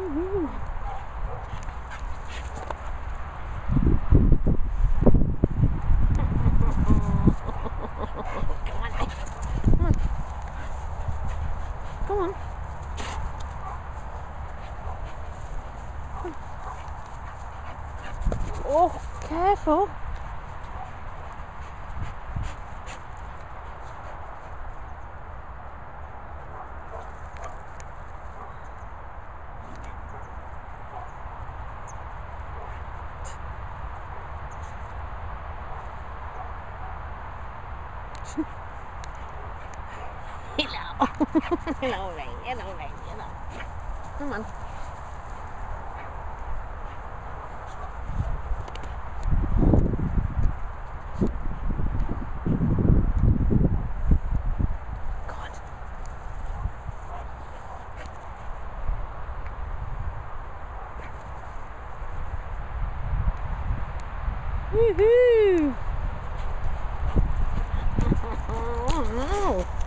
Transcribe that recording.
Woohoo! Come on. Come on. Come on. Oh, careful. Hello. Hello, rain. Hello, rain. Hello. Come on. God. Woohoo! Oh no.